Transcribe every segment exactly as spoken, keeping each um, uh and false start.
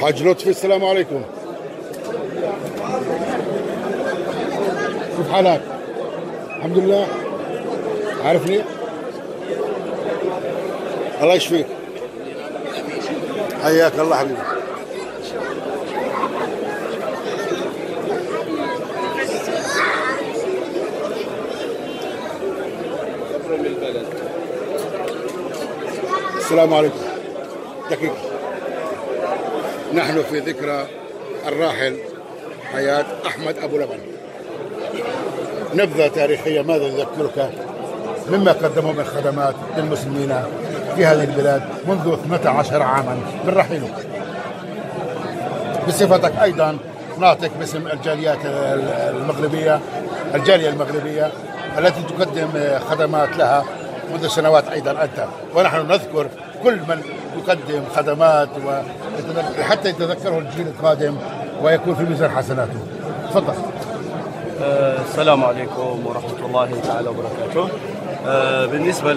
حاج لطفي السلام عليكم، كيف حالك؟ الحمد لله. عارفني؟ الله يشفيك، حياك الله حبيبي. السلام عليكم. دقيقة، نحن في ذكرى الراحل حياة أحمد أبو لبن. نبذة تاريخية ماذا يذكرك مما قدموا من خدمات للمسلمين في هذه البلاد منذ اثنتي عشرة عاما من رحيله، بصفتك أيضا ناطق باسم الجاليات المغربية، الجالية المغربية التي تقدم خدمات لها منذ سنوات أيضا أنت، ونحن نذكر كل من يقدم خدمات وحتى يتذكره الجيل القادم ويكون في ميزان حسناته. تفضل. أه السلام عليكم ورحمة الله تعالى وبركاته. أه بالنسبة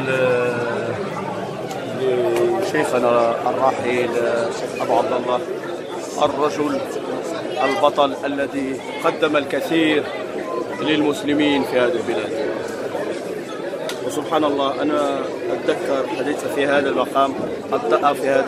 لشيخنا الراحل الشيخ أبو عبد الله، الرجل البطل الذي قدم الكثير للمسلمين في هذه البلاد، وسبحان الله أنا أتذكر حديث في هذا المقام، أبدأ في هذا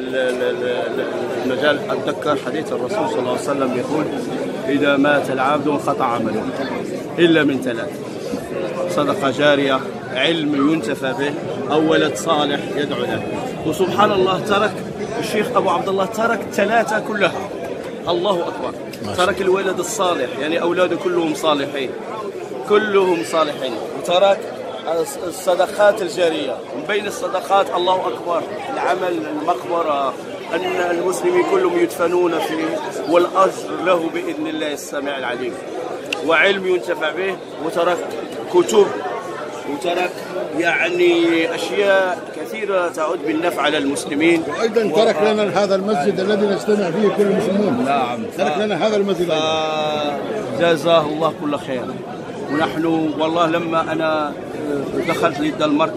المجال، أتذكر حديث الرسول صلى الله عليه وسلم يقول: إذا مات العبد انقطع عمله إلا من ثلاث: صدقة جارية، علم ينتفع به، أو ولد صالح يدعو له. وسبحان الله ترك الشيخ أبو عبد الله ترك ثلاثة كلها. الله أكبر. ترك الولد الصالح، يعني أولاده كلهم صالحين، كلهم صالحين. وترك الصدقات الجارية، من بين الصدقات الله أكبر العمل المقبرة، أن المسلمين كلهم يدفنون فيه، والأجر له بإذن الله السميع العليم، وعلم ينتفع به. وترك كتب، وترك يعني أشياء كثيرة تعود بالنفع على المسلمين. وأيضا و... ترك لنا هذا المسجد الذي نجتمع فيه كل المسلمون. نعم، ترك لنا هذا المسجد ف... جزاه الله كل خير. ونحن والله لما أنا دخلت للدنمارك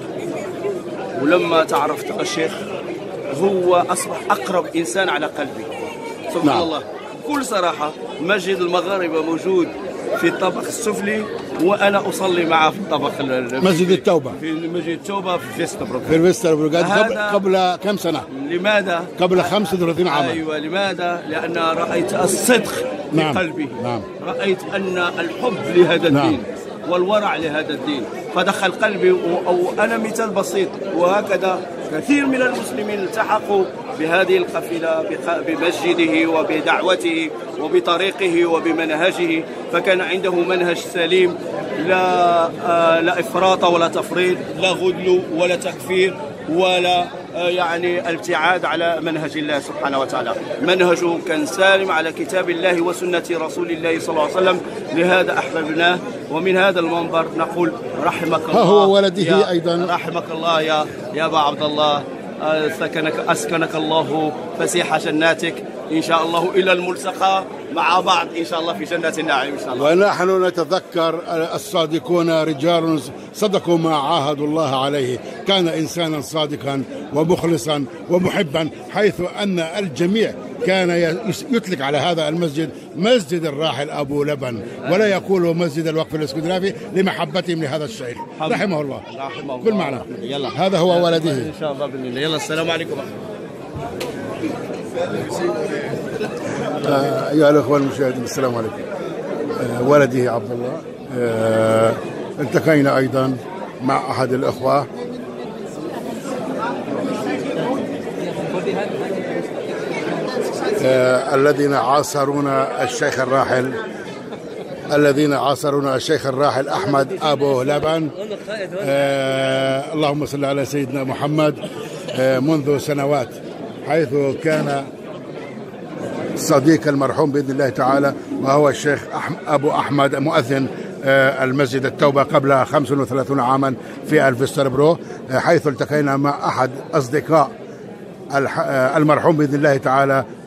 ولما تعرفت على الشيخ، هو أصبح أقرب إنسان على قلبي. سبحان نعم. الله بكل صراحة، مسجد المغاربة موجود في الطابق السفلي، وأنا أصلي معه في الطابق مسجد التوبة، في مسجد التوبة في فيستبروك، في فيستبروك قبل, قبل كم سنة؟ لماذا؟ قبل خمسة وثلاثين عاما. أيوة، لماذا؟ لأن رأيت الصدق في نعم. قلبي. نعم. رأيت أن الحب لهذا الدين نعم. والورع لهذا الدين، فدخل قلبي. وأنا مثال بسيط، وهكذا كثير من المسلمين التحقوا بهذه القافلة بمسجده وبدعوته وبطريقه وبمنهجه، فكان عنده منهج سليم، لا لا إفراط ولا تفريط، لا غلو ولا تكفير ولا يعني الابتعاد على منهج الله سبحانه وتعالى. منهجه كان سالم على كتاب الله وسنة رسول الله صلى الله عليه وسلم. لهذا أحببناه، ومن هذا المنبر نقول رحمك الله. ها هو ولده أيضا. رحمك الله يا يا أبا عبد الله، سكنك أسكنك الله فسيح جناتك إن شاء الله إلى الملتقى مع بعض إن شاء الله في جنات النعيم إن شاء الله. ونحن نتذكر الصادقون رجال صدقوا ما عاهدوا الله عليه. كان إنسانا صادقا ومخلصا ومحبا، حيث أن الجميع كان يطلق على هذا المسجد مسجد الراحل أبو لبن، ولا يقول مسجد الوقف الاسكندنافي لمحبتهم لهذا الشيخ رحمه الله. رحمه الله. كل معنى. يلا. هذا هو ولده إن شاء الله بإذن الله. يلا السلام عليكم. آه أيها الأخوة المشاهدين السلام عليكم. آه ولده عبد الله. آه التقينا أيضا مع أحد الأخوة آه الذين عاصرون الشيخ الراحل الذين عاصرون الشيخ الراحل أحمد أبو لبن. آه اللهم صل على سيدنا محمد. آه منذ سنوات، حيث كان صديق المرحوم بإذن الله تعالى، وهو الشيخ أبو أحمد مؤذن المسجد التوبة قبل خمسة وثلاثين عاما في الفيستربرو، حيث التقينا مع أحد أصدقاء المرحوم بإذن الله تعالى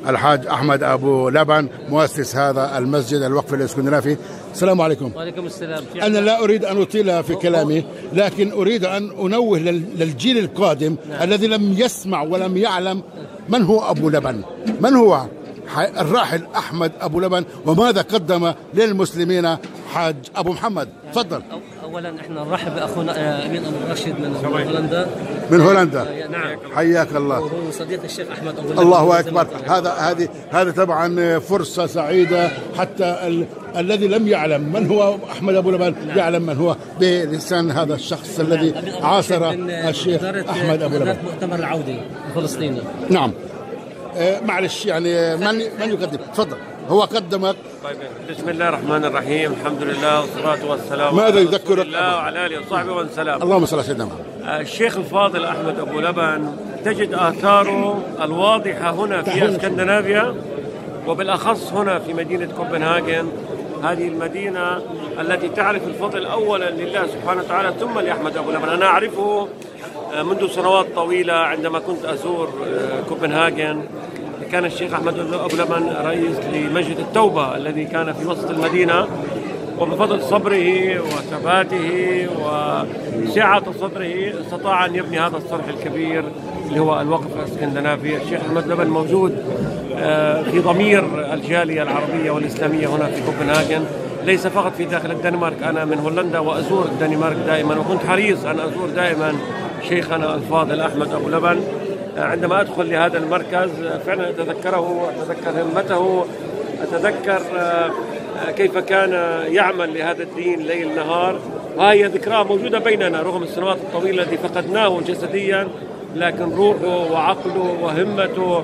الحاج أحمد أبو لبن مؤسس هذا المسجد الوقف الإسكندنافي. السلام عليكم. وعليكم السلام. أنا لا أريد أن أطيل في كلامي، لكن أريد أن أنوه للجيل القادم نعم. الذي لم يسمع ولم يعلم من هو أبو لبن، من هو الراحل أحمد أبو لبن، وماذا قدم للمسلمين حاج أبو محمد. تفضل. أولا احنا نرحب بأخونا أمين أبو راشد من هولندا. من هولندا. نعم. حياك الله. وهو صديق الشيخ أحمد أبو لبن. الله أكبر. هذا هذه هذا طبعا فرصة سعيدة، حتى ال... الذي لم يعلم من هو أحمد أبو لبن نعم. يعلم من هو بلسان هذا الشخص نعم. الذي عاصر الشيخ أحمد أبو لبن. مؤتمر العودة الفلسطيني. نعم. آه معلش يعني من من يقدم؟ تفضل. هو قدمك. طيب بسم الله الرحمن الرحيم، الحمد لله والصلاة والسلام ماذا يذكرك الله وعلى آله وصحبه وسلم. اللهم صل على سيدنا محمد. الشيخ الفاضل أحمد أبو لبن تجد آثاره الواضحة هنا في اسكندنافيا، وبالأخص هنا في مدينة كوبنهاجن، هذه المدينة التي تعرف الفضل أولا لله سبحانه وتعالى ثم لأحمد أبو لبن. أنا أعرفه منذ سنوات طويلة عندما كنت أزور كوبنهاجن. كان الشيخ أحمد أبو لبن رئيس لمسجد التوبة الذي كان في وسط المدينة، وبفضل صبره وثباته وسعة صدره استطاع أن يبني هذا الصرح الكبير اللي هو الوقف الاسكندنافي. الشيخ أحمد لبن موجود في ضمير الجالية العربية والإسلامية هنا في كوبنهاجن، ليس فقط في داخل الدنمارك. أنا من هولندا وأزور الدنمارك دائما، وكنت حريص أن أزور دائما شيخنا الفاضل أحمد أبو لبن. عندما أدخل لهذا المركز فعلا أتذكره، أتذكر همته، أتذكر كيف كان يعمل لهذا الدين ليل نهار، وهي ذكرى موجودة بيننا رغم السنوات الطويلة التي فقدناه جسديا، لكن روحه وعقله وهمته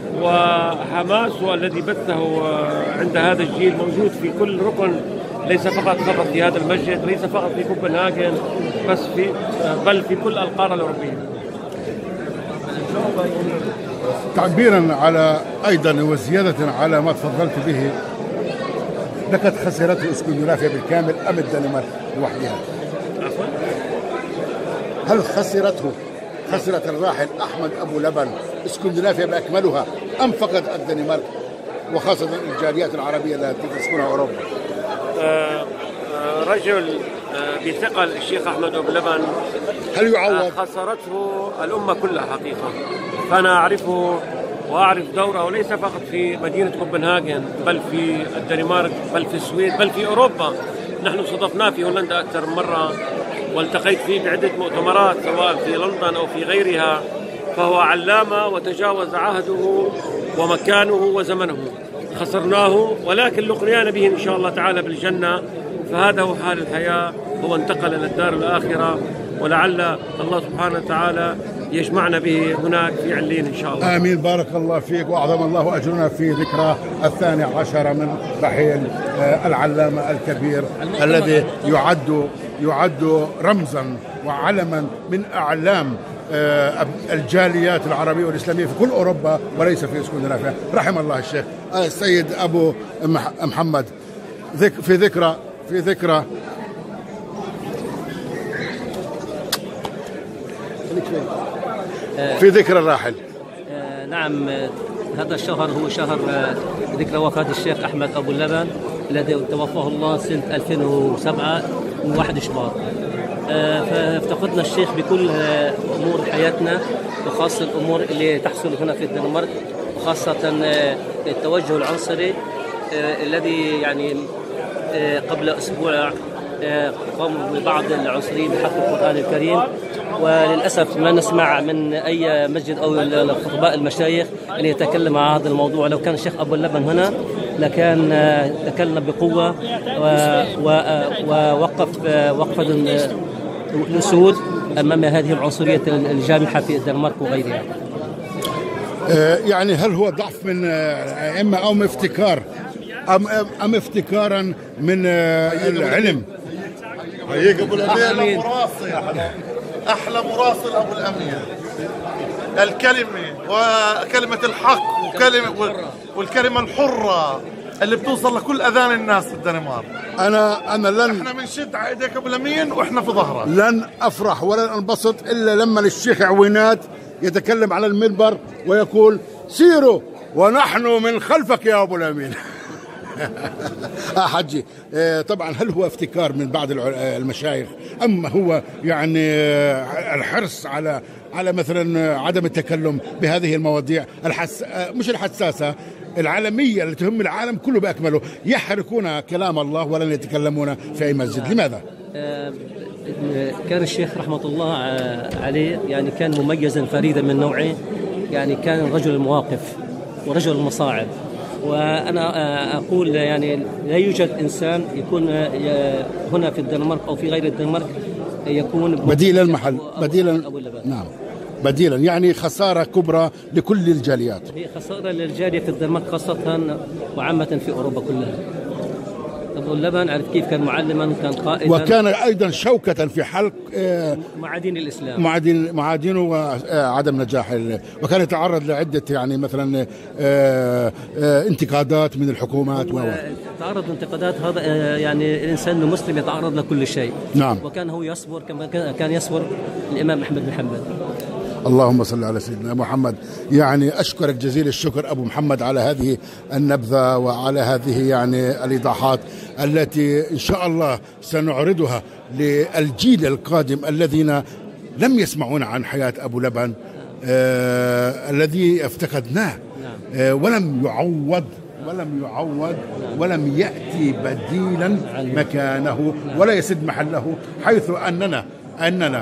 وحماسه الذي بثه عند هذا الجيل موجود في كل ركن، ليس فقط فقط في هذا المسجد، ليس فقط في كوبنهاجن، بس في بل في كل القارة الأوروبية. تعبيرا على أيضا وزيادة على ما تفضلت به، لقد خسرته اسكندنافيا بالكامل أم الدنمارك لوحدها؟ هل خسرته خسرت الراحل أحمد أبو لبن اسكندنافيا بأكملها أم فقط الدنمارك وخاصة الجاليات العربية التي تسكنها أوروبا؟ آه رجل آه بثقل الشيخ أحمد أبو لبن هل يعوض؟ آه خسرته الأمة كلها حقيقة. فأنا أعرفه وأعرف دوره ليس فقط في مدينة كوبنهاجن بل في الدنمارك بل في السويد بل في أوروبا. نحن صادفناه في هولندا أكثر من مرة والتقيت فيه بعدة مؤتمرات سواء في لندن أو في غيرها، فهو علامة وتجاوز عهده ومكانه وزمنه. خسرناه ولكن لقيانا به إن شاء الله تعالى بالجنة، فهذا هو حال الحياة. هو انتقل إلى الدار الآخرة، ولعل الله سبحانه وتعالى يجمعنا به هناك في علين إن شاء الله. آمين. بارك الله فيك وأعظم الله أجرنا في ذكرى الثاني عشر من رحيل العلامة الكبير الذي يعد يعد رمزا وعلما من أعلام الجاليات العربية والإسلامية في كل أوروبا وليس في اسكندنافيا. رحم الله الشيخ السيد أبو محمد. في ذكرى في ذكرى في ذكرى الراحل. نعم، هذا الشهر هو شهر ذكرى وفاة الشيخ أحمد أبو لبن الذي توفاه الله سنة ألفين وسبعة من واحد شباط. فافتقدنا الشيخ بكل أمور حياتنا، وخاصة الأمور اللي تحصل هنا في الدنمارك، وخاصة التوجه العنصري الذي يعني قبل أسبوع قاموا ببعض العنصريين بحق القرآن الكريم، وللأسف ما نسمع من أي مسجد أو الخطباء المشايخ اللي يتكلم عن هذا الموضوع. لو كان الشيخ أبو لبن هنا لكان تكلم بقوة ووقف وقفة الأسود أمام هذه العنصرية الجامحة في الدنمارك وغيرها. يعني هل هو ضعف من أئمة أو افتكار أم أم افتكارا من العلم؟ هيك أبو الأمير مراسل، أحلى مراسل أبو الأمير. الكلمة وكلمة الحق وكلمة والكلمة الحرة اللي بتوصل لكل أذان الناس في الدنمارك. أنا أنا لن إحنا بنشد على إيديك أبو الأمين وإحنا في ظهرك. لن أفرح ولن أنبسط إلا لما الشيخ عوينات يتكلم على المنبر ويقول سيروا ونحن من خلفك يا أبو الأمين. آه حجي، آه طبعا هل هو افتكار من بعض المشايخ، أم هو يعني آه الحرص على على مثلا عدم التكلم بهذه المواضيع الحس آه مش الحساسة، العالمية اللي تهم العالم كله بأكمله، يحركون كلام الله ولن يتكلمون في أي مسجد؟ لماذا؟ آه كان الشيخ رحمة الله عليه يعني كان مميزا فريدا من نوعه، يعني كان رجل المواقف ورجل المصاعب. وأنا أقول يعني لا يوجد إنسان يكون هنا في الدنمارك أو في غير الدنمارك يكون بديل المحل، بديلا، نعم بديلا، يعني خسارة كبرى لكل الجاليات. هي خسارة للجالية في الدنمارك خاصة وعامة في أوروبا كلها. أبو اللبن عرف كيف كان معلما، كان قائدا، وكان أيضا شوكة في حلق معادين الإسلام، معادين معادينه وعدم نجاح، وكان يتعرض لعدة يعني مثلا انتقادات من الحكومات. تعرض لانتقادات، هذا يعني الإنسان المسلم يتعرض لكل شيء. نعم. وكان هو يصبر كما كان يصبر الإمام أحمد بن حنبل. اللهم صل على سيدنا محمد. يعني أشكرك جزيل الشكر أبو محمد على هذه النبذة وعلى هذه يعني الإيضاحات التي إن شاء الله سنعرضها للجيل القادم الذين لم يسمعون عن حياة أبو لبن آه الذي افتقدناه آه ولم يعوض ولم يعوض ولم يأتي بديلا مكانه ولا يسد محله، حيث أننا أننا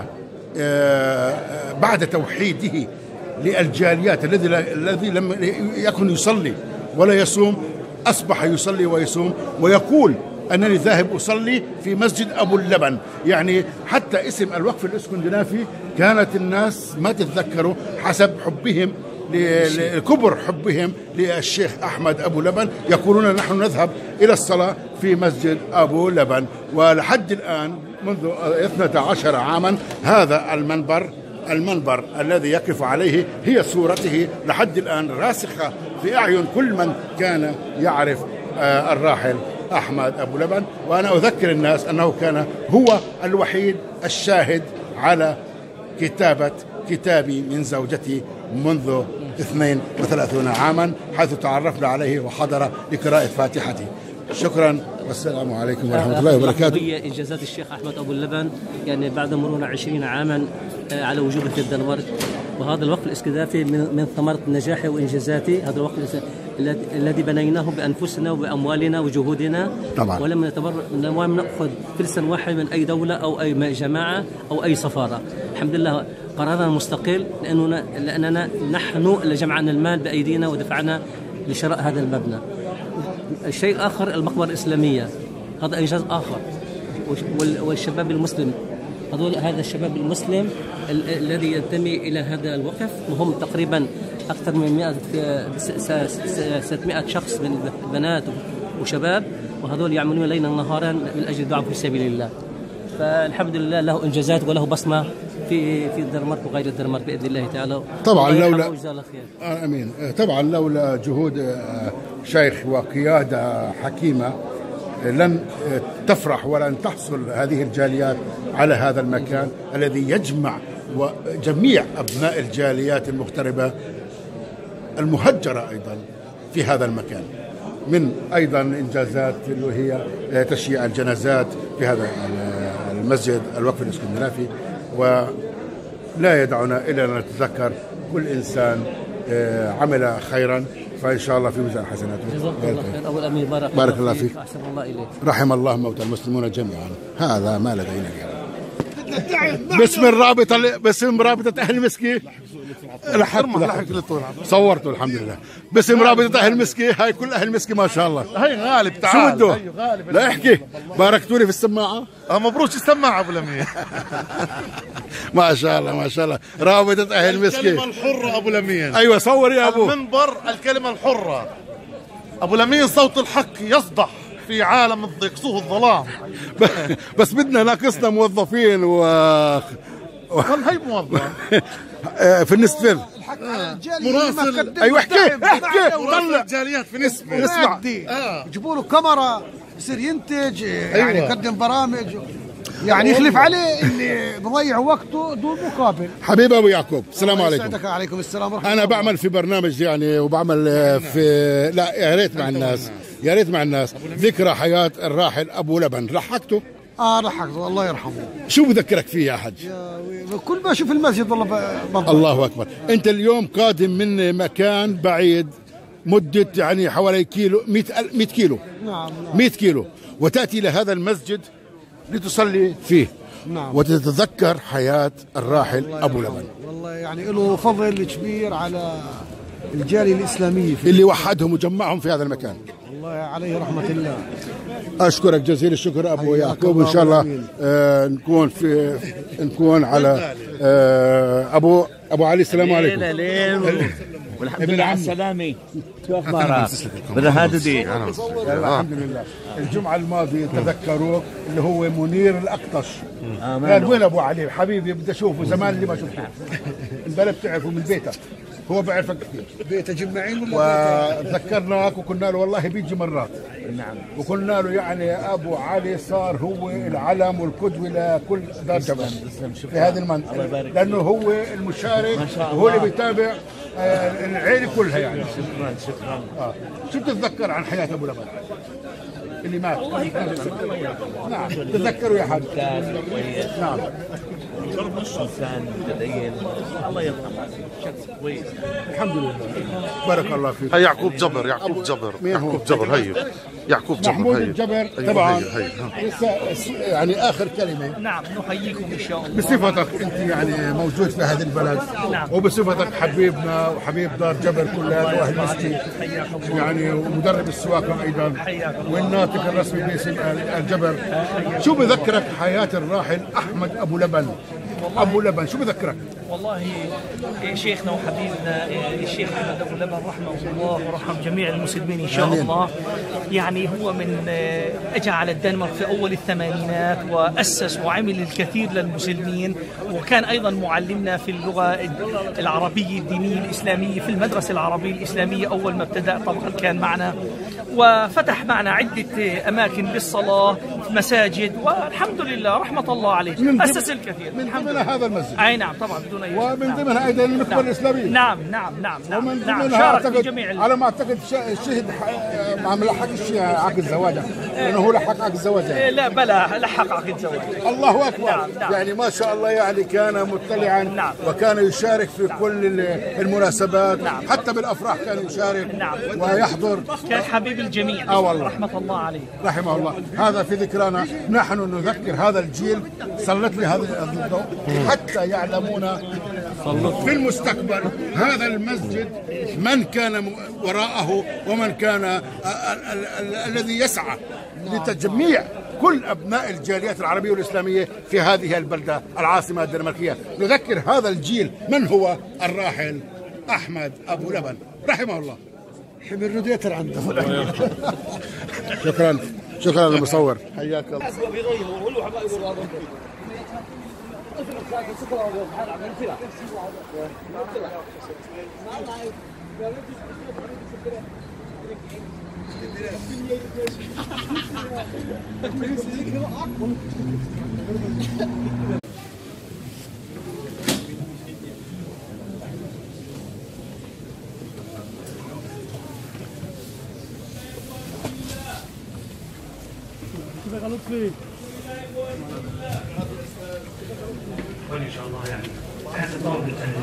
بعد توحيده للجاليات الذي الذي لم يكن يصلي ولا يصوم أصبح يصلي ويصوم، ويقول أنني ذاهب أصلي في مسجد أبو اللبن. يعني حتى اسم الوقف الإسكندنافي كانت الناس ما تتذكره حسب حبهم لكبر حبهم للشيخ أحمد أبو لبن، يقولون نحن نذهب إلى الصلاة في مسجد أبو لبن. ولحد الآن منذ اثنتا عشر عاما هذا المنبر المنبر الذي يقف عليه هي صورته لحد الآن راسخة في أعين كل من كان يعرف الراحل أحمد أبو لبن. وأنا أذكر الناس أنه كان هو الوحيد الشاهد على كتابة كتابي من زوجتي منذ اثنين وثلاثين عاما، حيث تعرفنا عليه وحضر لقراءة فاتحتي. شكرا والسلام عليكم ورحمة الله وبركاته. هي إنجازات الشيخ أحمد أبو اللبن يعني بعد مرور عشرين عاما على وجوده في الدنمارك، وهذا الوقف الإسكندنافي من ثمرة نجاحه وإنجازاته. هذا الوقف الذي بنيناه بأنفسنا وبأموالنا وجهودنا طبعا، ولم نتبرع، لم نأخذ فلسا واحد من أي دولة أو أي جماعة أو أي سفارة. الحمد لله قرارنا مستقل، لأننا, لأننا نحن اللي جمعنا المال بأيدينا ودفعنا لشراء هذا المبنى. الشيء الآخر المقبرة الإسلامية، هذا إنجاز آخر. والشباب المسلم، هذول هذا الشباب المسلم الذي ينتمي إلى هذا الوقف، وهم تقريبا أكثر من ستمائة شخص من بنات وشباب، وهذول يعملون ليلا نهارا من أجل الدعوة في سبيل الله. فالحمد لله له إنجازات وله بصمة في في الدنمارك وغير الدنمارك بإذن الله تعالى. طبعا لولا آمين طبعا لولا جهود شيخ وقيادة حكيمة لن تفرح ولن تحصل هذه الجاليات على هذا المكان الذي يجمع جميع أبناء الجاليات المغتربة المهجرة أيضا في هذا المكان، من أيضا إنجازات اللي هي تشييع الجنازات في هذا المسجد الوقف الإسكندنافي. ولا يدعنا إلا أن نتذكر كل إنسان عمل خيرا فإن شاء الله في ميزان حسناته. جزاك الله خير أبو الأمير، بارك, بارك الله فيك. أحسن الله إليك. رحم الله موتى المسلمون جميعا. هذا ما لدينا اليوم. باسم الرابطة باسم رابطة أهل مسكي صورته الحمد لله باسم رابطة أهل مسكي. هاي كل أهل مسكي ما شاء الله. هاي غالب تعال. شو بده؟ لا احكي باركتوني في السماعة. اه مبروك السماعة أبو الأمير. ما شاء الله ما شاء الله رابطة أهل مسكي. الكلمة الحرة أبو الأمير. أيوة صور يا أبو. المنبر الكلمة الحرة أبو الأمير، صوت الحق يصدح في عالم الضيق سوء الظلام. بس بدنا ناقصنا موظفين و والله هي موظف في النسفل مراسل. ايوه احكي احكي طلع جاليات في نسفل. اسمع يجيبوا له كاميرا يصير ينتج يعني يقدم برامج. يعني يخلف عليه اللي بضيع وقته دون مقابل. حبيب ابو يعقوب السلام عليكم. يسعدك. عليكم السلام ورحمه انا الله. بعمل في برنامج يعني وبعمل في لا يا ريت مع الناس يا ريت مع الناس ذكرى حياه الراحل ابو لبن. لحقته؟ اه لحقته الله يرحمه. شو بذكرك فيه يا حج؟ كل ما اشوف المسجد والله بفضل. الله اكبر. انت اليوم قادم من مكان بعيد مده يعني حوالي كيلو مئة كيلو. نعم. مئة كيلو وتاتي الى هذا المسجد لتصلي فيه. نعم. وتتذكر حياه الراحل ابو لبن. والله يعني له فضل كبير على الجاليه الاسلاميه في اللي وحدهم وجمعهم في هذا المكان. الله عليه رحمه الله. اشكرك جزيل الشكر ابو يعقوب. ان شاء الله آه نكون في نكون على آه ابو ابو علي. السلام عليكم. والحمد لله على السلامة. شو أخبارك؟ بالرهاددي. الحمد لله. الجمعة الماضية تذكروك اللي هو منير الأقطش. قال وين أبو علي حبيبي بدي أشوفه زمان اللي ما شفته. البلد بتعرفه من بيته. هو بيعرفك كثير. بيته جمعين ولا وذكرناك وقلنا له والله بيجي مرات. نعم. وقلنا له يعني أبو علي صار هو العلم والقدوة لكل دار جبل في هذه المنطقة. لأنه هو المشارك وهو اللي بيتابع آه العيلة كلها يعني. شكرا شكرا. آه. شو بتتذكر عن حياة أبو لبن اللي مات؟ نعم تذكروا يا حاج. كان كويس. نعم. إنسان متدين الله يرحمه. شخص كويس. الحمد لله. بارك الله فيك. هي يعقوب جبر. يعقوب جبر. يعقوب جبر. هي يعقوب جبر. محمود الجبر طبعا. لسه يعني آخر كلمة. نعم نحييكم إن شاء الله. بصفتك أنت يعني موجود في هذه البلد. نعم. وبصفتك حبيبنا وحبيب دار جبر كلها وأهل مسجد يعني ومدرب السواقة أيضا والناطق الرسمي باسم الجبر. شو بذكرك حياة الراحل أحمد أبو لبن؟ أبو لبن شو بذكرك؟ والله شيخنا وحبيبنا الشيخ أحمد أبو لبن رحمه الله ورحم جميع المسلمين إن شاء آمين. الله. يعني هو من أجى على الدنمارك في أول الثمانينات وأسس وعمل الكثير للمسلمين، وكان أيضا معلمنا في اللغة العربية الدينية الإسلامية في المدرسة العربية الإسلامية أول ما ابتدأ طبعا كان معنا، وفتح معنا عدة أماكن للصلاة مساجد، والحمد لله رحمة الله عليه أسس الكثير. من ضمن هذا المسجد. أي نعم طبعا بدون أي ومن ضمنها أيضا المكتبة الإسلامية. نعم نعم نعم نعم. ومن نعم ضمنها شارك في أعتقد جميع على ما أعتقد شهد مع ملحق عقد الزواج لأنه هو لحق عقد الزواج. لا بلا لحق عقد زواج. الله أكبر. نعم نعم. يعني ما شاء الله يعني كان مطلعا. نعم. وكان يشارك في نعم. كل المناسبات. نعم. حتى بالأفراح كان يشارك. نعم. ويحضر. كان حبيب الجميع. آه والله. رحمة الله عليه. رحمه الله. هذا في ذكرانا. نحن نذكر هذا الجيل سلط لي هذا الضوء حتى يعلمون في المستقبل هذا المسجد من كان وراءه ومن كان الذي يسعى لتجميع كل أبناء الجاليات العربية والإسلامية في هذه البلدة العاصمة الدنماركية. نذكر هذا الجيل من هو الراحل أحمد أبو لبن رحمه الله. حمل روديتر عنده. شكرا شكرا للمصور. حياك الله. وإن شاء الله يعني هذا طور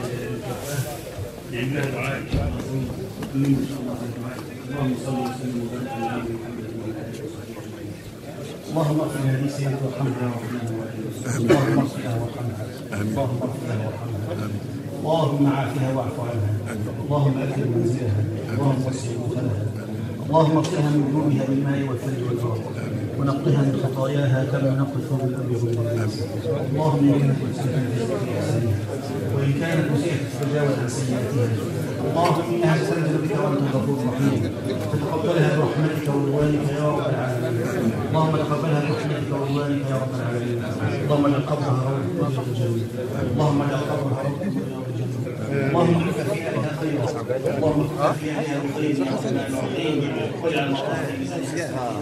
يعني له دعاء إن شاء الله. إن شاء الله اللهم صل وسلم وبارك على محمد وعلى آله وصحبه أجمعين. اللهم اغفر لهذه السيدة وارحمها وارحمها. اللهم اغفرها وارحمها. اللهم اغفرها وارحمها. اللهم عافها واعف عنها. اللهم أكرم منزلها. اللهم وسع مدخلها. اللهم اغسلها من ذنوبها بالماء والثلج والبرد ونقضها من خطاياها كما نقضي الثوب الابيض من الناس. اللهم ان كانت مسيئه فاحسنها وان كانت مسيئه فتجاوز عن سيئاتها. اللهم انها تستنزل بك وانت الغفور الرحيم فتقبلها برحمتك ورضوانك يا رب العالمين. اللهم تقبلها برحمتك ورضوانك يا رب العالمين. اللهم اجعل قبرها روضه من الجنه. اللهم اجعل قبرها روضه من الجنه. اللهم اكفر في اهلها خيرا. اللهم اكفر في في أهلها الخير يا رحمن الرحيم، واجعل مقامها بزيها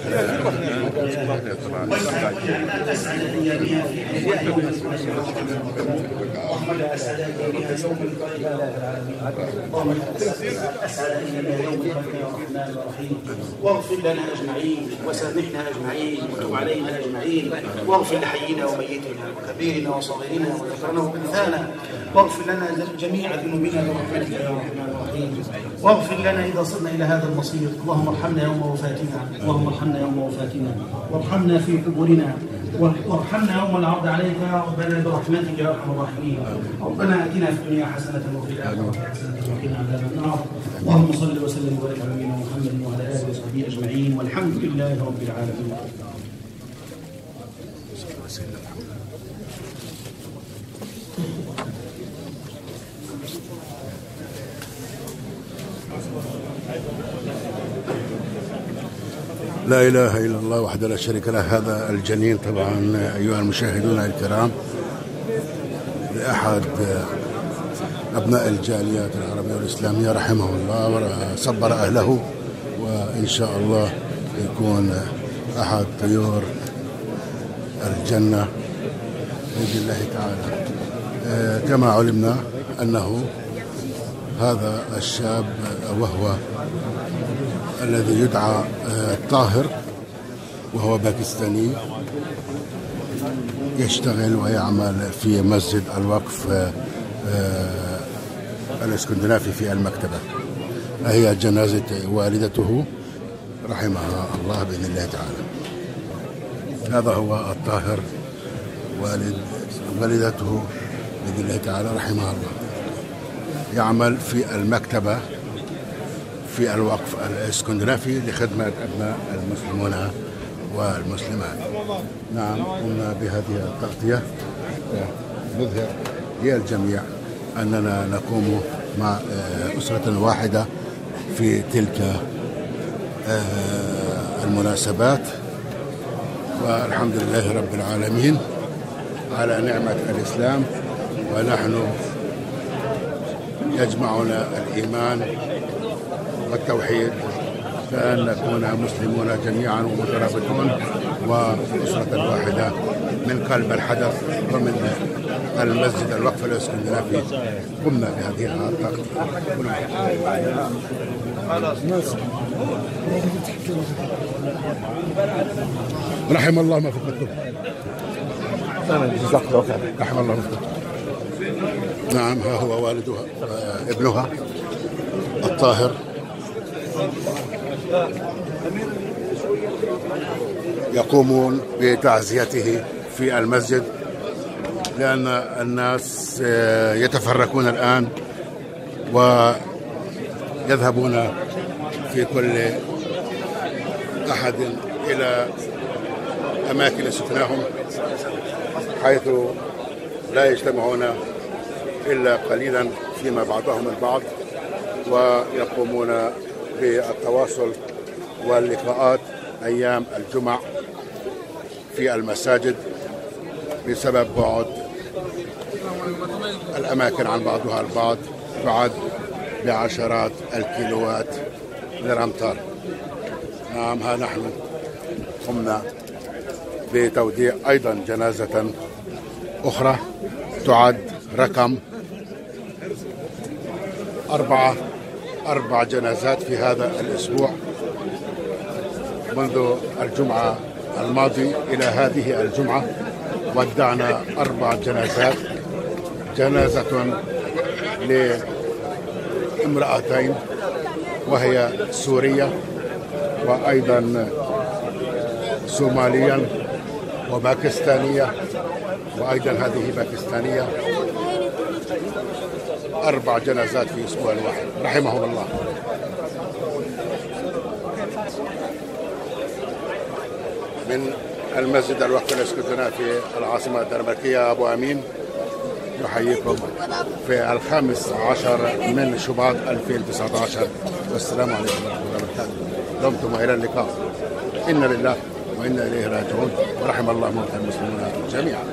واجعل ما أسعد أيامها في يوم اللهم لا أسعد أيامها يوم القيامة يا رب العالمين. اللهم لا أسعد أيامها يوم القيامة يا رحمن الرحيم. واغفر لنا أجمعين وسامحنا أجمعين وتب علينا أجمعين، واغفر لحينا وميتنا وكبيرنا وصغيرنا وذكرنا وأنثانا، واغفر لنا جميع ذنوبنا برحمتك يا رحمن الرحيم. واغفر لنا إذا صرنا إلى هذا المصير. اللهم ارحمنا يوم وفاتنا، اللهم ارحمنا يوم وفاتنا، وارحمنا في قبورنا، وارحمنا يوم العرض عليك يا ربنا برحمتك يا ارحم الراحمين. ربنا اتنا في الدنيا حسنه وفي الاخره حسنه وقنا عذاب النار. اللهم صل وسلم وبارك على نبينا محمد وعلى اله وصحبه اجمعين، والحمد لله رب العالمين. لا إله إلا الله وحده لا شريك له. هذا الجنين طبعا أيها المشاهدون الكرام لأحد أبناء الجاليات العربية والإسلامية رحمه الله وصبر أهله، وإن شاء الله يكون أحد طيور الجنة بإذن الله تعالى. كما علمنا أنه هذا الشاب وهو الذي يدعى الطاهر، وهو باكستاني يشتغل ويعمل في مسجد الوقف الاسكندنافي في المكتبة. هي جنازة والدته رحمها الله بإذن الله تعالى. هذا هو الطاهر والد والدته بإذن الله تعالى رحمها الله، يعمل في المكتبة في الوقف الاسكندنافي لخدمة أبناء المسلمون والمسلمات. نعم، قمنا بهذه التغطية نظهر للجميع أننا نقوم مع أسرة واحدة في تلك المناسبات، والحمد لله رب العالمين على نعمة الإسلام، ونحن يجمعنا الإيمان والتوحيد، كأن نكون مسلمون جميعا ومترابطون وأسرة واحدة من قلب الحدث ومن المسجد الوقف الاسكندنافي. قمنا بهذه التغطية. رحم الله ما فقدته. رحم الله ما فقدته. نعم، ها هو والدها ابنها الطاهر يقومون بتعزيته في المسجد، لأن الناس يتفرقون الآن ويذهبون في كل أحد إلى أماكن سكناهم، حيث لا يجتمعون إلا قليلا فيما بعضهم البعض، ويقومون بالتواصل واللقاءات أيام الجمع في المساجد بسبب بعد الأماكن عن بعضها البعض، تعد بعشرات الكيلوات من الأمتار. نعم، ها نحن قمنا بتوديع أيضا جنازة أخرى تعد رقم أربعة أربع جنازات في هذا الأسبوع، منذ الجمعة الماضي إلى هذه الجمعة ودعنا أربع جنازات، جنازة لامرأتين وهي سورية وأيضا صوماليا وباكستانية، وأيضا هذه باكستانية. أربع جنازات في أسبوع واحد رحمهم الله. من المسجد الوقف الاسكندنافي في العاصمة الدنماركية أبو أمين يحييكم في الخامس عشر من شباط ألفين وتسعة عشر، والسلام عليكم ورحمة الله وبركاته. دمتم وإلى اللقاء. إنا لله وإنا إليه راجعون، ورحم الله موتى المسلمين جميعا.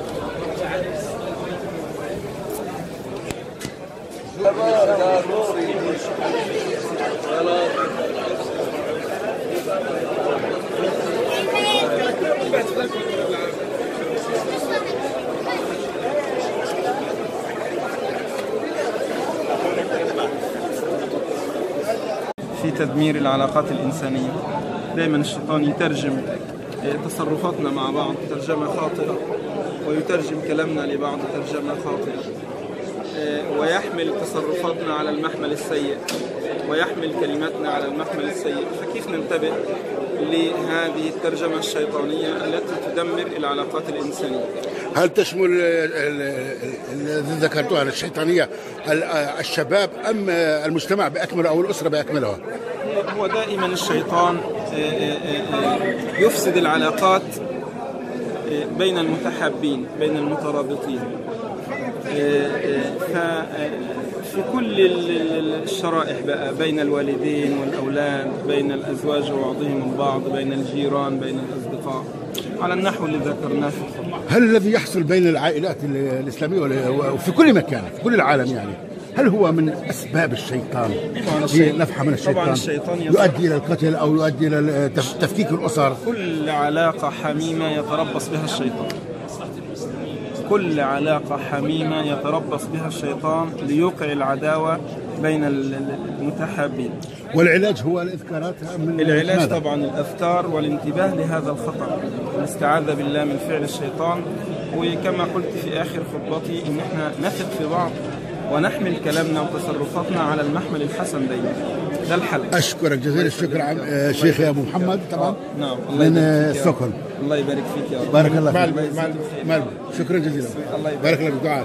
يا نوري في تدمير العلاقات الإنسانية. دائما الشيطان يترجم تصرفاتنا مع بعض ترجمة خاطئة، ويترجم كلامنا لبعض ترجمة خاطئة، ويحمل تصرفاتنا على المحمل السيء، ويحمل كلماتنا على المحمل السيء. فكيف ننتبه لهذه الترجمة الشيطانية التي تدمر العلاقات الإنسانية؟ هل تشمل الذي ذكرتها الشيطانية الشباب أم المجتمع بأكمله أو الأسرة بأكملها؟ هو دائما الشيطان يفسد العلاقات بين المتحابين، بين المترابطين. ففي كل الشرائح بقى، بين الوالدين والأولاد، بين الأزواج وبعضهم البعض، بين الجيران، بين الأصدقاء، على النحو اللي ذكرناه. هل الذي يحصل بين العائلات الإسلامية وفي كل مكان في كل العالم يعني هل هو من أسباب الشيطان؟ هي نفحة من الشيطان, طبعاً الشيطان يؤدي إلى القتل أو يؤدي إلى تفكيك الأسر؟ كل علاقة حميمة يتربص بها الشيطان، كل علاقة حميمة يتربص بها الشيطان ليوقع العداوة بين المتحابين. والعلاج هو الإذكارات؟ من العلاج ماذا؟ طبعا الأذكار والانتباه لهذا الخطر، الاستعاذة بالله من فعل الشيطان. وكما قلت في آخر خطبتي إن احنا نثق في بعض ونحمل كلامنا وتصرفاتنا على المحمل الحسن دايما. ده الحل. أشكرك جزيل الشكر عم شيخي يا أبو محمد طبعا نعم من ستوكهولم. الله يبارك فيك يا رب. بارك الله فيك. مال شكرا جزيلا. بارك الله بالدعاء.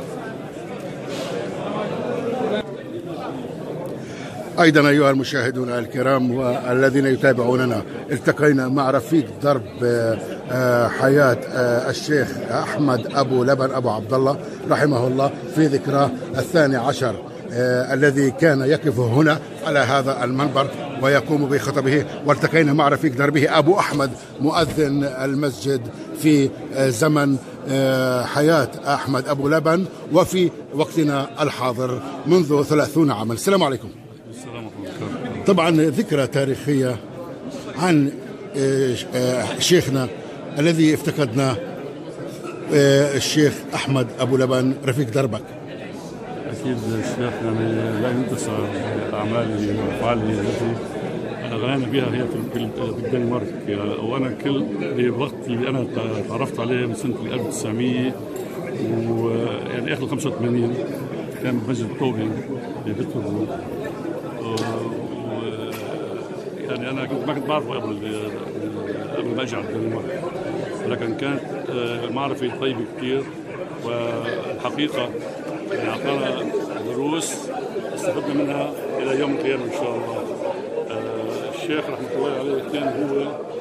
أيضا أيها المشاهدون الكرام والذين يتابعوننا، التقينا مع رفيق درب حياة الشيخ أحمد أبو لبن أبو عبد الله رحمه الله في ذكراه الثاني عشر الذي كان يقف هنا على هذا المنبر ويقوم بخطبه. والتقينا مع رفيق دربه أبو أحمد مؤذن المسجد في زمن حياة أحمد أبو لبن وفي وقتنا الحاضر منذ ثلاثون عاما. السلام عليكم. طبعا ذكرى تاريخية عن شيخنا الذي افتقدناه، الشيخ أحمد أبو لبن رفيق دربك. أكيد الشيخ يعني لا ينتسى أعماله وأفعاله التي غنينا بها هي في الدنمارك. وأنا كل بوقت اللي أنا تعرفت عليه من سنة ألف وتسعمية ويعني آخر خمسة وثمانين كان بمسجد طوبي ببيترو. يعني أنا كنت ما كنت بعرفه قبل قبل ما أجي على الدنمارك، لكن كانت معرفة طيبة كثير. والحقيقة يعني أعطانا دروس استفدنا منها إلى يوم القيامة إن شاء الله. الشيخ رحمة الله عليه كان هو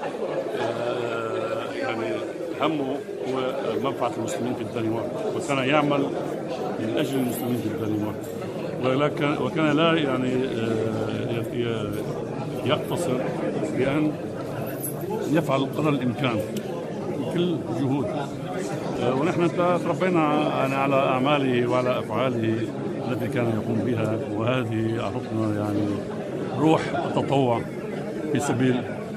يعني همه هو منفعة المسلمين في الدنمارك، وكان يعمل من أجل المسلمين في الدنمارك، ولكن وكان لا يعني يقتصر بأن يفعل قدر الإمكان بكل جهود. ونحن تربينا على أعماله وعلى أفعاله التي كان يقوم بها، وهذه أعطتنا يعني روح التطوع في سبيل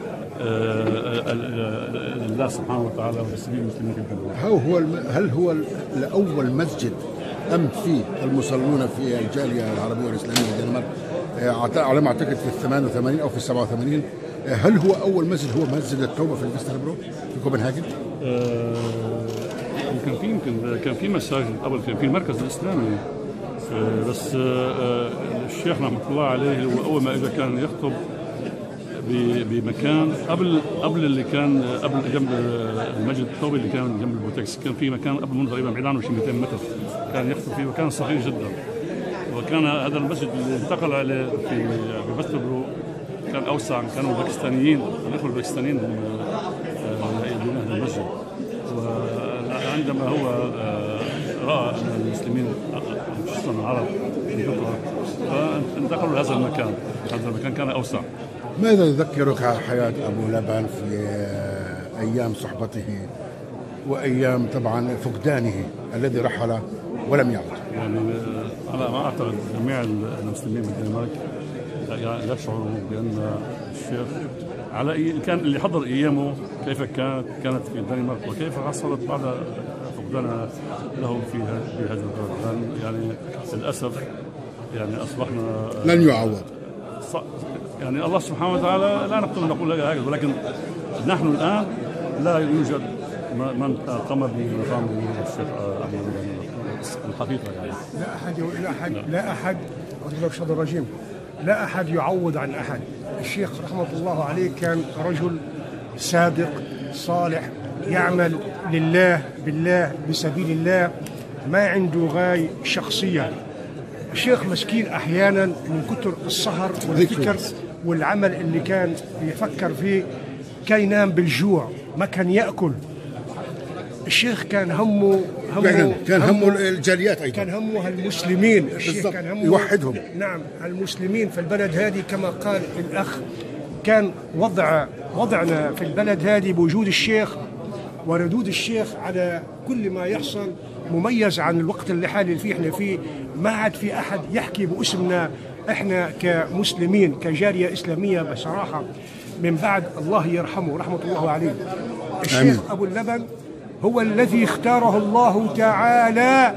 الله سبحانه وتعالى وفي سبيل المسلمين في الدنيا. هو هل هو الأول مسجد قام فيه المصلون في الجالية العربية والإسلامية في الدنمارك على ما أعتقد في الثمانية وثمانين أو في السبعة وثمانين؟ هل هو أول مسجد هو مسجد التوبة في الفيستربرو في كوبنهاجن؟ آه كان في يمكن كان في مساجد قبل، كان في المركز الإسلامي، آه بس آه الشيخ رحمة الله عليه هو أول ما إذا كان يخطب بمكان قبل قبل اللي كان قبل جنب المسجد التوبي اللي كان جنب البوتكس، كان في مكان قبل منه تقريبا بعيد عنه شي مئتين متر كان يخطب فيه، وكان صغير جدا. وكان هذا المسجد اللي انتقل عليه في بفستربرو كان أوسع، كانوا الباكستانيين الإخوة الباكستانيين يديرون هذا المسجد. وعندما هو رأى أن المسلمين خصوصا العرب في فترة فانتقلوا لهذا المكان، هذا المكان كان أوسع. ماذا يذكرك حياة أبو لبن في أيام صحبته وأيام طبعا فقدانه الذي رحل ولم يعد؟ يعني على ما أعتقد جميع المسلمين في الدنمارك يعني يشعروا بأن الشيخ على إيه كان اللي حضر أيامه كيف كانت كانت في الدنمارك وكيف حصلت بعد فقدانها له في في هذا البلد. يعني للأسف يعني أصبحنا لن يعوض. يعني الله سبحانه وتعالى لا نقدر نقول هكذا، ولكن نحن الآن لا يوجد من قام بمقام الشيخ الحقيقة. يعني لا أحد لا أحد لا أحد أعوذ الرجيم لا أحد يعوض عن أحد. الشيخ رحمة الله عليه كان رجل صادق صالح يعمل لله بالله بسبيل الله، ما عنده غاية شخصية. الشيخ مسكين أحيانا من كتر السهر والفكر والعمل اللي كان يفكر فيه كان ينام بالجوع، ما كان يأكل. الشيخ كان همه همه كان همه الجاليات أيضا، كان همه المسلمين. الشيخ كان همه يوحدهم. نعم المسلمين في البلد هذه، كما قال الأخ كان وضع وضعنا في البلد هذه بوجود الشيخ وردود الشيخ على كل ما يحصل مميز عن الوقت اللي حالي فيه احنا فيه. ما عاد في أحد يحكي باسمنا احنا كمسلمين كجالية إسلامية بصراحة من بعد الله يرحمه رحمة الله عليه. الشيخ آمين. أبو اللبن هو الذي اختاره الله تعالى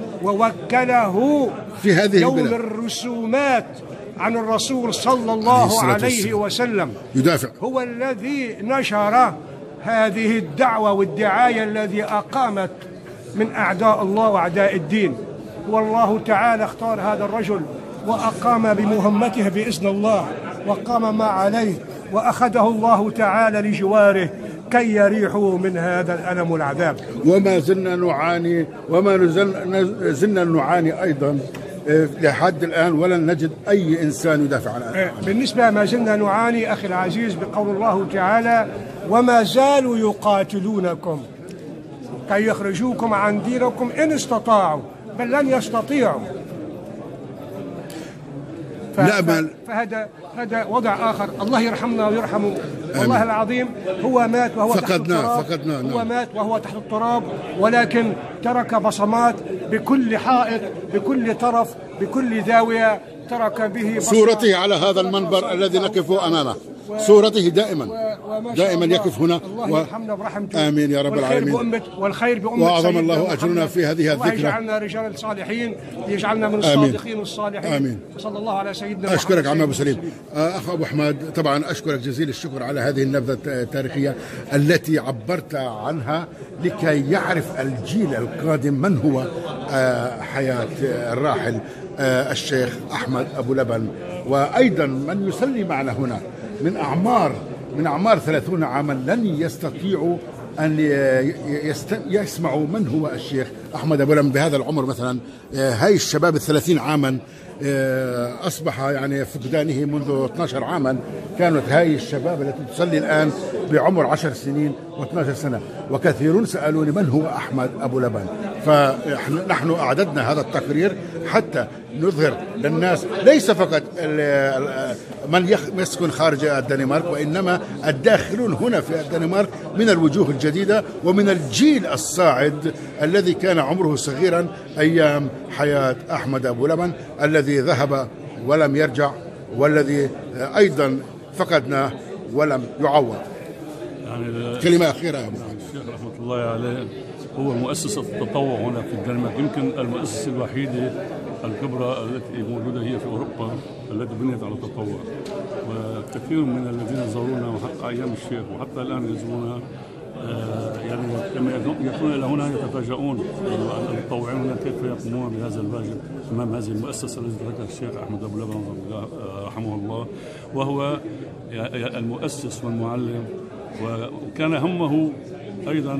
ووكله في هذه يوم البلاد الرسومات عن الرسول صلى الله عليه وسلم، يدافع. هو الذي نشر هذه الدعوة والدعاية الذي أقامت من أعداء الله وأعداء الدين. والله تعالى اختار هذا الرجل وأقام بمهمته بإذن الله وقام ما عليه وأخذه الله تعالى لجواره كي يريحوا من هذا الألم والعذاب. وما زلنا نعاني وما زلنا نعاني أيضا لحد الآن، ولن نجد أي إنسان يدافع عنه. بالنسبة ما زلنا نعاني أخي العزيز بقول الله تعالى وما زالوا يقاتلونكم كي يخرجوكم عن دينكم إن استطاعوا بل لن يستطيعوا. لا فهذا هذا وضع آخر. الله يرحمنا ويرحمه. والله العظيم هو مات وهو فقدنا تحت التراب. فقدنا هو نعم. مات وهو تحت التراب، ولكن ترك بصمات بكل حائط بكل طرف بكل زاوية ترك به بصمات. صورته على هذا المنبر الذي نقف أمامه، صورته دائما دائما يقف هنا. الله يرحمنا برحمته. آمين يا رب العالمين. بأمة والخير بأمة وأعظم الله أجرنا في هذه الذكرى. الله يجعلنا رجال صالحين، يجعلنا من الصادقين الصالحين. آمين. صلى الله على سيدنا محمد. أشكرك عم أبو سليم. أخ أبو أحمد طبعا أشكرك جزيل الشكر على هذه النبذة التاريخية التي عبرت عنها لكي يعرف الجيل القادم من هو حياة الراحل الشيخ أحمد أبو لبن، وأيضا من يصلي معنا هنا من أعمار من أعمار ثلاثون عاما لن يستطيعوا أن يسمعوا من هو الشيخ أحمد أبو لبن بهذا العمر. مثلا هاي الشباب الثلاثين عاما أصبح يعني فقدانه منذ اثني عشر عاما. كانت هاي الشباب التي تصلي الآن بعمر عشر سنين واثني عشر سنة، وكثيرون سألوني من هو أحمد أبو لبن. فنحن أعددنا هذا التقرير حتى نظهر للناس ليس فقط من يسكن خارج الدنمارك، وإنما الداخلون هنا في الدنمارك من الوجوه الجديدة ومن الجيل الصاعد الذي كان عمره صغيرا أيام حياة أحمد أبو لبن الذي ذهب ولم يرجع، والذي أيضا فقدناه ولم يعوض. يعني كلمة أخيرة يا أبو الشيخ رحمة الله عليه هو مؤسسة التطوع هنا في الدنمارك، يمكن المؤسسة الوحيدة الكبرى التي موجودة هي في أوروبا التي بنيت على التطوع. وكثير من الذين زارونا وحتى أيام الشيخ وحتى الآن يزوروننا يعني لما يأتون إلى هنا يتفاجؤون المتطوعون كيف يقومون بهذا الواجب أمام هذه المؤسسة التي تركها الشيخ أحمد أبو لبن رحمه الله، وهو المؤسس والمعلم. وكان همه أيضا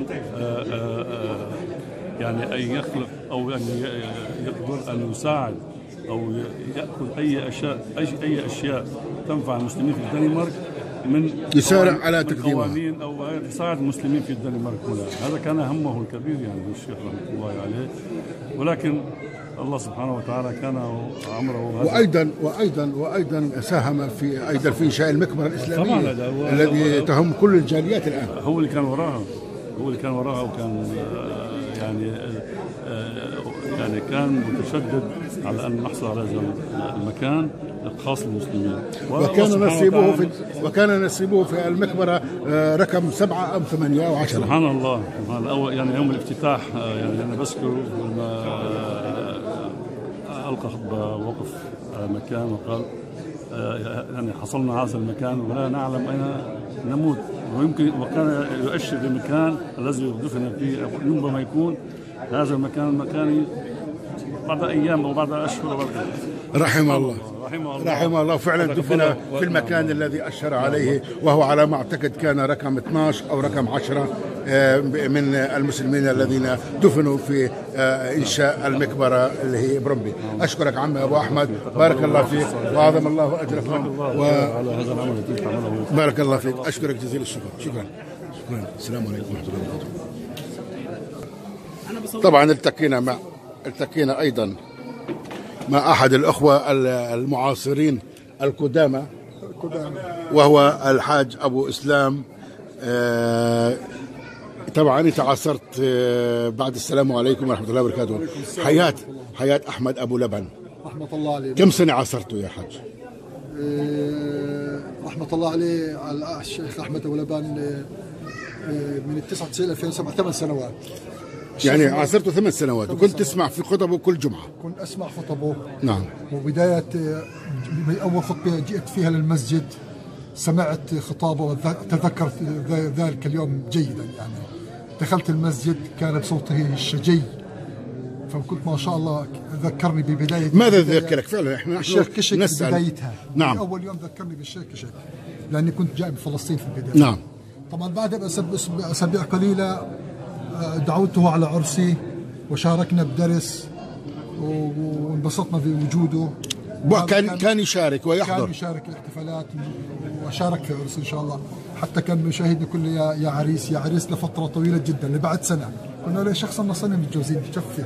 يعني أن يخلق أو أن يقدر أن يساعد أو يأخذ أي أشياء أي أشياء تنفع المسلمين في الدنمارك من يسارع على تقديمها أو يساعد المسلمين في الدنمارك هنا. هذا كان همه الكبير يعني الشيخ رحمة الله عليه، ولكن الله سبحانه وتعالى كان عمره هذا. وايضا وايضا وايضا ساهم في ايضا في انشاء المكبره الاسلاميه الذي تهم كل الجاليات الان. هو اللي كان وراها هو اللي كان وراها وكان يعني يعني كان متشدد على أن نحصل على هذا المكان الخاص للمسلمين. وكان نصيبه في وكان نصيبه في المقبرة رقم سبعة أو ثمانية أو عشرة. سبحان الله. سبحان الله. يعني يوم الافتتاح يعني أنا بذكر لما ألقى خطبة وقف مكان وقال يعني حصلنا هذا المكان ولا نعلم أين نموت، ويمكن وكان يؤشر للمكان الذي دفن فيه ربما يكون هذا المكان مكاني بعد أيام أو بعد أشهر. بعد رحمه الله. رحمه الله. رحمه الله فعلا دفن في المكان الذي أشار عليه، وهو على ما أعتقد كان رقم اثناشر أو رقم عشرة من المسلمين الذين دفنوا في إنشاء المقبرة اللي هي برمبي. أشكرك عمي أبو أحمد، بارك الله فيك وأعظم الله أجركم وعلى هذا العمل الذي تعمله. بارك الله فيك، أشكرك جزيل الشكر. شكرا شكرا. السلام عليكم ورحمة الله وبركاته. طبعا التقينا مع التقينا أيضا مع أحد الأخوة المعاصرين القدامى وهو الحاج أبو إسلام. طبعا أنت عاصرت بعد السلام عليكم ورحمة الله وبركاته حياة حياة أحمد أبو لبن، رحمة الله عليه. كم سنة عاصرته يا حاج؟ رحمة الله عليه على الشيخ أحمد أبو لبن من التسعة وتسعين ألفين وسبعة، ثمان سنوات. يعني عاصرته ثمان سنوات وكنت تسمع في خطبه كل جمعة؟ كنت أسمع خطبه. نعم. وبداية أول خطبة جئت فيها للمسجد سمعت خطابه وتذكرت ذلك اليوم جيدا. يعني دخلت المسجد كان بصوته الشجي، فكنت ما شاء الله ذكرني ببداية. ماذا ذكرك فعلا؟ احنا الشيخ كشك بدايتها. نعم. أول يوم ذكرني بالشيخ كشك لأني كنت جاي من فلسطين في البداية. نعم. طبعا بعد أسابيع قليلة دعوته على عرسي وشاركنا بدرس وانبسطنا بوجوده. كان كان يشارك ويحضر. كان يشارك الاحتفالات وشارك في عرس ان شاء الله. حتى كان يشاهدنا كل يا يا عريس يا عريس لفتره طويله جدا لبعد سنه. قلنا له شخصا نصني متجوزين بكفي.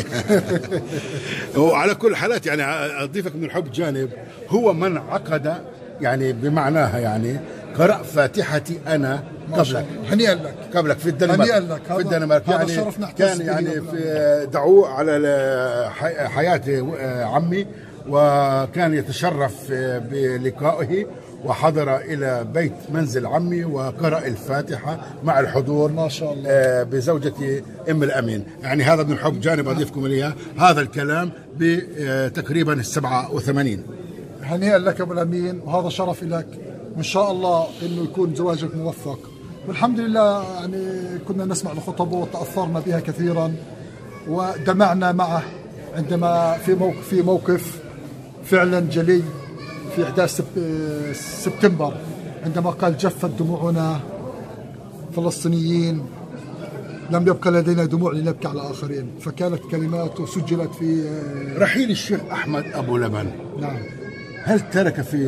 وعلى كل الحالات يعني اضيفك من الحب جانب هو من عقد يعني بمعناها يعني قرأ فاتحتي انا قبلك. هنيئا لك. قبلك في الدنمارك. في الدنمارك يعني كان يعني في دعوه على حياه عمي، وكان يتشرف بلقائه وحضر إلى بيت منزل عمي وقرأ الفاتحة مع الحضور ما شاء الله بزوجة أم الأمين. يعني هذا من حب جانب أضيفكم إليها هذا الكلام بتقريبا السبعة وثمانين. هنيئا لك أبو الأمين وهذا شرف لك، وإن شاء الله إنه يكون زواجك موفق. والحمد لله يعني كنا نسمع لخطبه وتأثرنا بها كثيرا ودمعنا معه عندما في موقف في موقف فعلا جلي في أحداث سبتمبر عندما قال جفت دموعنا فلسطينيين لم يبقى لدينا دموع لنبكي على آخرين، فكانت كلماته سجلت في رحيل الشيخ أحمد أبو لبن. نعم. هل ترك في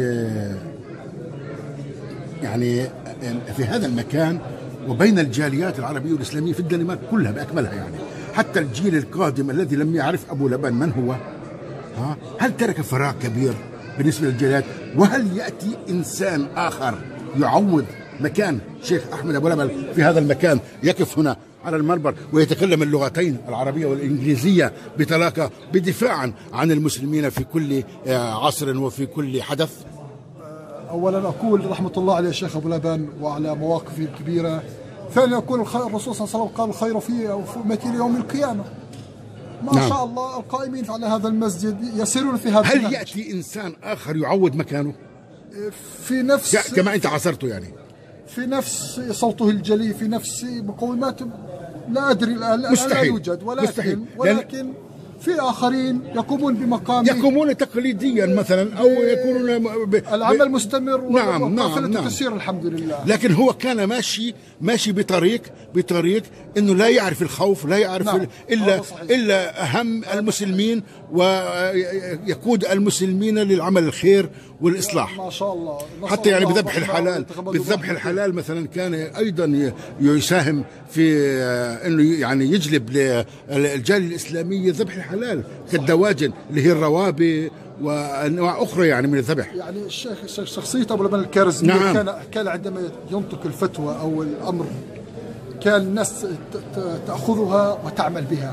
يعني في هذا المكان وبين الجاليات العربية والإسلامية في الدنمارك كلها بأكملها يعني حتى الجيل القادم الذي لم يعرف أبو لبن من هو، ها هل ترك فراغ كبير بالنسبة للجاليات؟ وهل يأتي إنسان آخر يعوض مكان شيخ أحمد أبو لبن في هذا المكان يقف هنا على المنبر ويتكلم اللغتين العربية والإنجليزية بطلاقة بدفاعا عن المسلمين في كل عصر وفي كل حدث؟ أولا أقول رحمة الله على الشيخ أبو لبن وعلى مواقفه الكبيرة. ثانيا أقول الرسول صلى الله عليه وسلم قال الخير فيه وفي يوم القيامة. ما نعم. شاء الله القائمين على هذا المسجد يسيرون في هذا. هل المسجد. يأتي إنسان آخر يعوض مكانه؟ في نفس كما أنت عاصرته يعني في نفس صوته الجلي في نفس مقومات لا أدري لا, مستحيل. لا يوجد ولكن مستحيل. ولكن في آخرين يقومون بمقام يقومون تقليديا مثلا أو يكونون ب... العمل مستمر نعم نعم نعم تسير الحمد لله. لكن هو كان ماشي ماشي بطريق بطريق انه لا يعرف الخوف لا يعرف نعم. الا الا اهم المسلمين ويقود المسلمين للعمل الخير والاصلاح. ما شاء الله. حتى يعني بذبح الحلال بالذبح الحلال مثلا كان ايضا يساهم في انه يعني يجلب للجاليه الاسلاميه ذبح الحلال كالدواجن اللي هي الروابي وانواع اخرى يعني من الذبح. يعني الشيخ شخصيه ابو لبن الكارزمي نعم. كان كان عندما ينطق الفتوى او الامر كان الناس تاخذها وتعمل بها.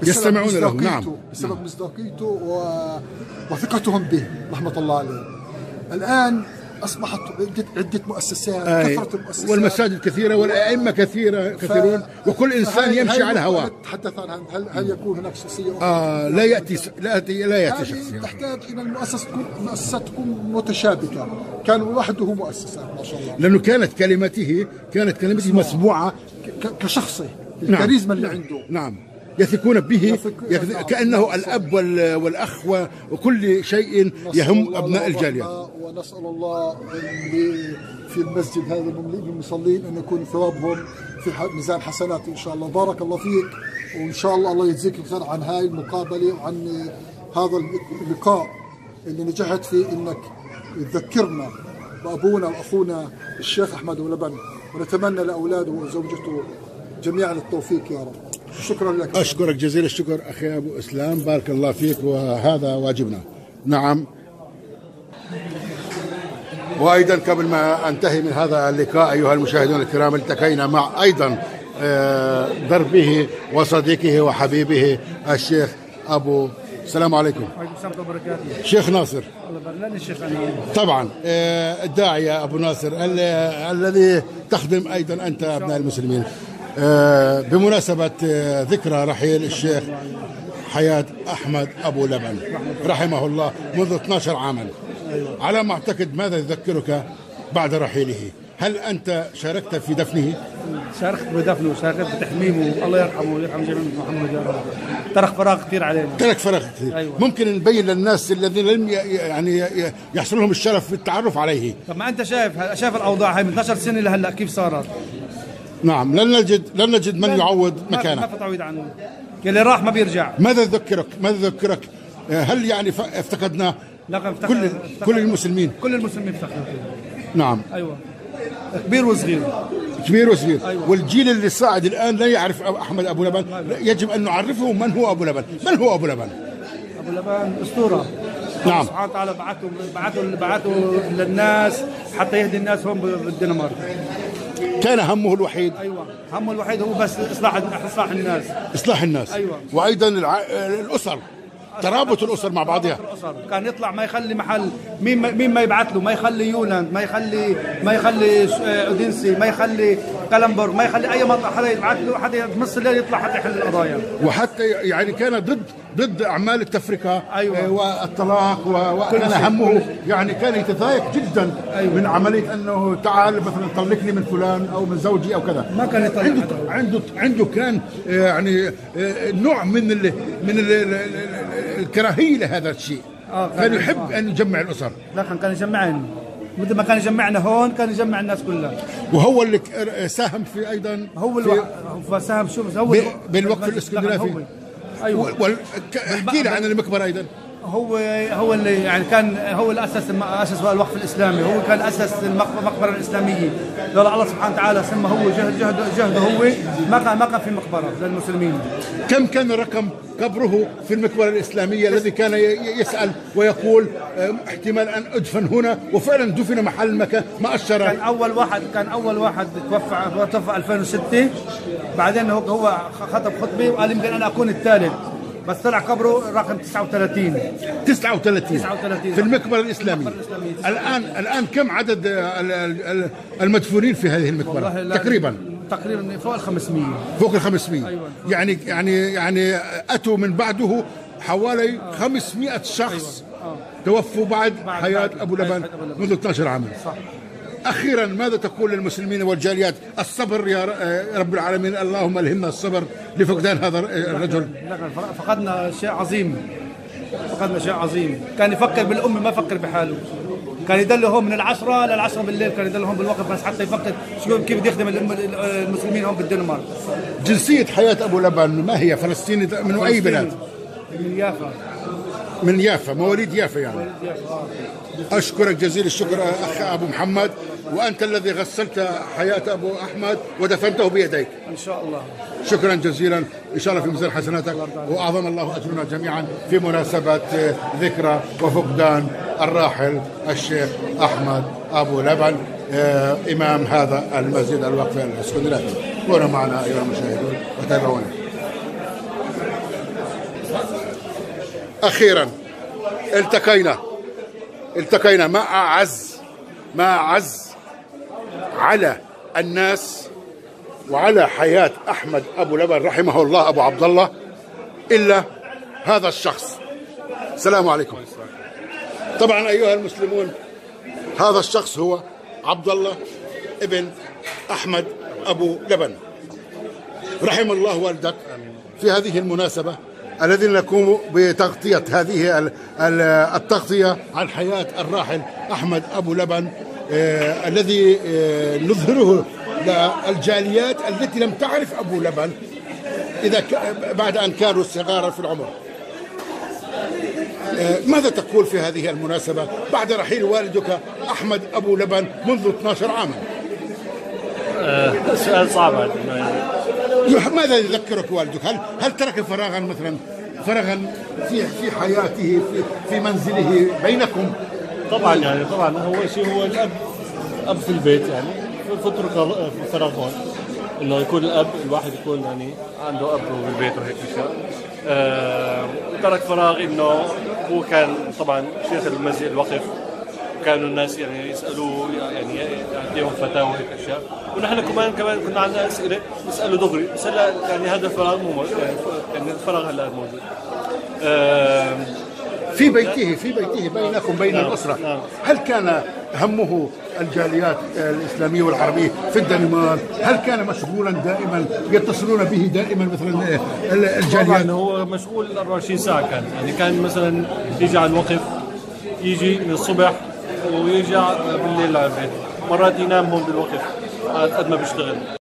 يستمعون له. نعم، بسبب مصداقيته و... وثقتهم به رحمة الله عليه. الآن أصبحت عدة, عدة مؤسسات، كثرة المؤسسات والمساجد كثيرة والأئمة كثيرة كثيرون، ف... وكل إنسان يمشي على هواه. تحدث عن هل, هل يكون هناك شخصية أخرى؟ آه لا يأتي لا يأتي لا يأتي شخصية. تحتاج إلى المؤسسة تكون المؤسسات تكون متشابكة، كان وحده مؤسسة ما شاء الله. لأنه كانت كلمته كانت كلمته مسموعة كشخصه، الكاريزما اللي عنده. نعم، يثقون به يثق... كأنه الأب والأخ وكل شيء يهم أبناء الجالية. ونسأل الله اللي في المسجد هذا المملوء بالمصلين أن يكون ثوابهم في ميزان حسنات إن شاء الله. بارك الله فيك، وإن شاء الله الله يجزيك الخير عن هاي المقابلة وعن هذا اللقاء اللي نجحت فيه إنك تذكرنا بأبونا وأخونا الشيخ أحمد أبو لبن، ونتمنى لأولاده وزوجته جميعا التوفيق يا رب. شكرا لك. أشكرك جزيل الشكر أخي أبو إسلام، بارك الله فيك، وهذا واجبنا. نعم. وأيضا قبل ما أنتهي من هذا اللقاء أيها المشاهدون الكرام، التقينا مع أيضا دربه وصديقه وحبيبه الشيخ أبو. السلام عليكم. وعليكم السلام ورحمة الله وبركاته. شيخ ناصر. الله يبارك الشيخ أنا. طبعا الداعية أبو ناصر الذي تخدم أيضا أنت أبناء المسلمين. بمناسبة ذكرى رحيل الشيخ حياة أحمد أبو لبن رحمه الله منذ اثني عشر عاما، على ما أعتقد ماذا يذكرك بعد رحيله؟ هل أنت شاركت في دفنه؟ شاركت بدفنه وشاركت بتحميمه، الله يرحمه ويرحم جميع محمد يا رب. ترك فراغ كثير علينا. ترك فراغ كثير. أيوة. ممكن نبين للناس الذين لم يعني يحصل لهم الشرف في التعرف عليه. طب ما أنت شايف شايف الأوضاع هاي من اثني عشر سنة لهلا كيف صارت؟ نعم، لن نجد لن نجد من يعوض مكانه. ما في تعويض عنه. اللي راح ما بيرجع. ماذا يذكرك؟ ماذا يذكرك؟ هل يعني افتقدنا كل كل المسلمين؟ كل المسلمين افتقدنا. نعم. ايوه. كبير وصغير. كبير وصغير. أيوة. والجيل اللي صاعد الان لا يعرف احمد ابو لبن، يجب ان نعرفه من هو ابو لبن. من هو ابو لبن؟ ابو لبن اسطوره. نعم. سبحانه وتعالى بعثه بعثه بعثه للناس حتى يهدي الناس هون بالدنمارك. كان همه الوحيد. ايوه، همه الوحيد هو بس اصلاح اصلاح الناس. اصلاح الناس. ايوه. وايضا الع... الاسر، ترابط الاسر مع بعضها. الأسر. كان يطلع ما يخلي محل مين ما مين ما يبعث له، ما يخلي يولاند، ما يخلي ما يخلي اودينسي، ما يخلي كالمبرغ، ما يخلي اي مطلع حدا يبعث له، حدا بنص الليل يطلع حتى يحل القضايا. وحتى يعني كان ضد ضد اعمال التفرقه. أيوة. والطلاق، وكان همه يعني كان يتضايق جدا. أيوة. من عمليه انه تعال مثلا طلقني من فلان او من زوجي او كذا. ما كان يطلق. عنده عنده عنده كان يعني نوع من ال من ال الكراهيه لهذا الشيء. آه كان, كان يحب آه. ان يجمع الاسر. لا كان يجمعنا مثل ما كان يجمعنا هون، كان يجمع الناس كلها. وهو اللي ساهم في ايضا هو اللي ساهم شو هو بالوقف الاسكندنافي. ايوه. احكي لي عن المقبره ايضا. هو هو اللي يعني كان هو اللي اسس اسس الوقف الاسلامي، هو كان اسس المقبره الاسلاميه. لولا الله سبحانه وتعالى سمى هو جهد جهد جهده هو ما كان ما كان في مقبره للمسلمين. كم كان رقم قبره في المقبره الاسلاميه الذي كان يسال ويقول احتمال ان ادفن هنا، وفعلا دفن محل مكان ما اشر. كان اول واحد كان اول واحد توفى توفى ألفين وستة، بعدين هو هو خطب خطبه وقال يمكن انا اكون الثالث، بس طلع قبره رقم تسعة وثلاثين. تسعة وثلاثين. تسعة وثلاثين في المقبرة الإسلامية. الآن الآن كم عدد المدفونين في هذه المقبرة؟ تقريبا تقريبا فوق ال خمسمئة. فوق ال خمسمئة. أيوة. يعني يعني يعني أتوا من بعده حوالي آه. خمسمئة شخص. أيوة. آه. توفوا بعد, بعد حياة بعد أبو لبن منذ اثني عشر عاما. صح. أخيرا ماذا تقول للمسلمين والجاليات؟ الصبر يا رب العالمين، اللهم ألهمنا الصبر لفقدان هذا الرجل. فقدنا شيء عظيم، فقدنا شيء عظيم. كان يفكر بالأمة ما يفكر بحاله. كان يدله هون من العشرة للعشرة بالليل، كان يدله هون بالوقت بس حتى يفكر شو كيف بده يخدم المسلمين هون بالدنمارك. جنسية حياة أبو لبن ما هي؟ فلسطيني من أي بلاد؟ من يافا. من يافا، مواليد يافا يعني. أشكرك جزيل الشكر أخ أبو محمد، وأنت الذي غسلت حياة أبو أحمد ودفنته بيديك. إن شاء الله. شكرا جزيلا، إن شاء الله في ميزان حسناتك، وأعظم الله أجرنا جميعا في مناسبة ذكرى وفقدان الراحل الشيخ أحمد أبو لبن إمام هذا المسجد الوقف الاسكندنافي. كونوا معنا أيها المشاهدون وتابعونا. أخيرا التقينا التقينا ما أعز ما أعز على الناس وعلى حياة أحمد أبو لبن رحمه الله أبو عبد الله إلا هذا الشخص. السلام عليكم. طبعا أيها المسلمون، هذا الشخص هو عبد الله ابن أحمد أبو لبن رحم الله والدك. في هذه المناسبة الذين نقوم بتغطية هذه التغطية عن حياة الراحل أحمد أبو لبن آه الذي آه نظهره للجاليات التي لم تعرف أبو لبن إذا بعد أن كانوا صغارا في العمر. آه ماذا تقول في هذه المناسبة بعد رحيل والدك أحمد أبو لبن منذ اثني عشر عاما؟ آه سؤال صعب يعني. ماذا يذكرك والدك؟ هل هل ترك فراغا مثلا فراغا في في حياته في في منزله بينكم؟ طبعا يعني طبعا هو شيء هو الاب اب في البيت يعني فترك فراغ هون انه يكون الاب الواحد يكون يعني عنده اب في البيت وهيك اشياء. آه ترك فراغ انه هو كان طبعا شيخ المسجد الوقف، كانوا الناس يعني يسالوه يعني يعطيهم فتاوى وهيك اشياء، ونحن كمان كمان كنا عندنا اسئله نساله دغري، بس هلا يعني هذا الفراغ مو موجود يعني الفراغ هلا موجود. آه في بيته في بيته بينكم بين نعم الاسره. نعم. هل كان همه الجاليات الاسلاميه والعربيه في الدنمارك؟ هل كان مشغولا دائما يتصلون به دائما مثلا الجاليات؟ طبعا هو مشغول أربعة وعشرين ساعه كان يعني كان مثلا يجي على الوقف يجي من الصبح ويرجع بالليل على البيت، مرات ينام هون بالوقف قد ما بيشتغل.